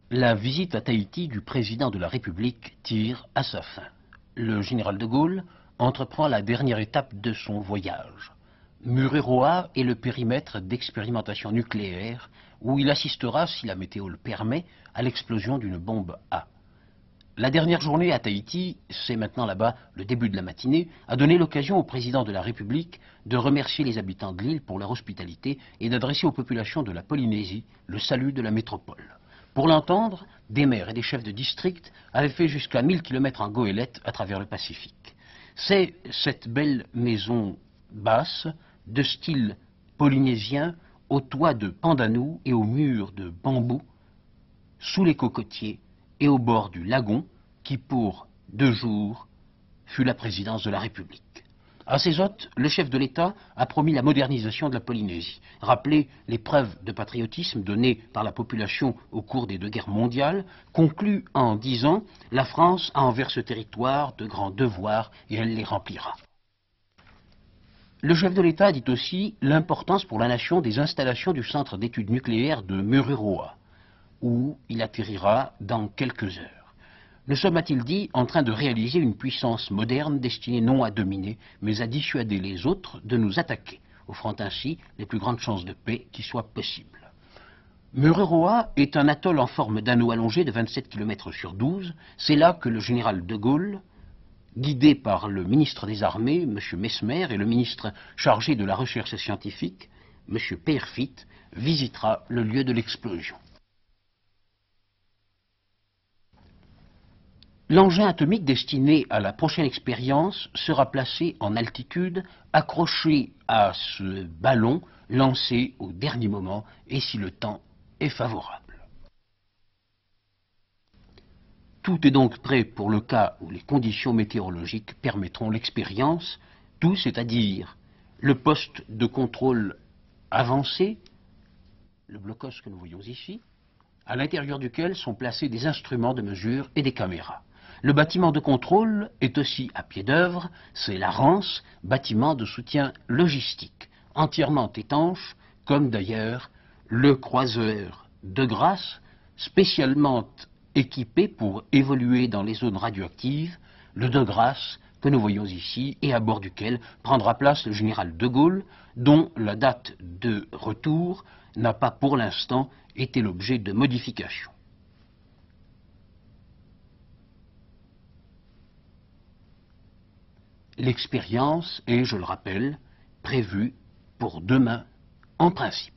La visite à Tahiti du président de la République tire à sa fin. Le général de Gaulle entreprend la dernière étape de son voyage. Mururoa est le périmètre d'expérimentation nucléaire où il assistera, si la météo le permet, à l'explosion d'une bombe A. La dernière journée à Tahiti, c'est maintenant là-bas le début de la matinée, a donné l'occasion au président de la République de remercier les habitants de l'île pour leur hospitalité et d'adresser aux populations de la Polynésie le salut de la métropole. Pour l'entendre, des maires et des chefs de district avaient fait jusqu'à 1000 km en goélette à travers le Pacifique. C'est cette belle maison basse, de style polynésien, aux toits de pandanus et aux murs de bambou, sous les cocotiers et au bord du lagon, qui pour 2 jours fut la présidence de la République. À ses hôtes, le chef de l'État a promis la modernisation de la Polynésie, rappelé les preuves de patriotisme données par la population au cours des 2 guerres mondiales, conclu en disant « La France a envers ce territoire de grands devoirs et elle les remplira ». Le chef de l'État dit aussi l'importance pour la nation des installations du centre d'études nucléaires de Mururoa, où il atterrira dans quelques heures. Nous sommes, a-t-il dit, en train de réaliser une puissance moderne destinée non à dominer, mais à dissuader les autres de nous attaquer, offrant ainsi les plus grandes chances de paix qui soient possibles. Mururoa est un atoll en forme d'anneau allongé de 27 km sur 12. C'est là que le général de Gaulle, guidé par le ministre des Armées, M. Mesmer, et le ministre chargé de la recherche scientifique, M. Peerfit, visitera le lieu de l'explosion. L'engin atomique destiné à la prochaine expérience sera placé en altitude, accroché à ce ballon lancé au dernier moment et si le temps est favorable. Tout est donc prêt pour le cas où les conditions météorologiques permettront l'expérience, tout c'est-à-dire le poste de contrôle avancé, le blocos que nous voyons ici, à l'intérieur duquel sont placés des instruments de mesure et des caméras. Le bâtiment de contrôle est aussi à pied d'œuvre, c'est la Rance, bâtiment de soutien logistique, entièrement étanche, comme d'ailleurs le croiseur de Grasse, spécialement équipé pour évoluer dans les zones radioactives, le de Grasse que nous voyons ici et à bord duquel prendra place le général de Gaulle, dont la date de retour n'a pas pour l'instant été l'objet de modifications. L'expérience est, je le rappelle, prévue pour demain en principe.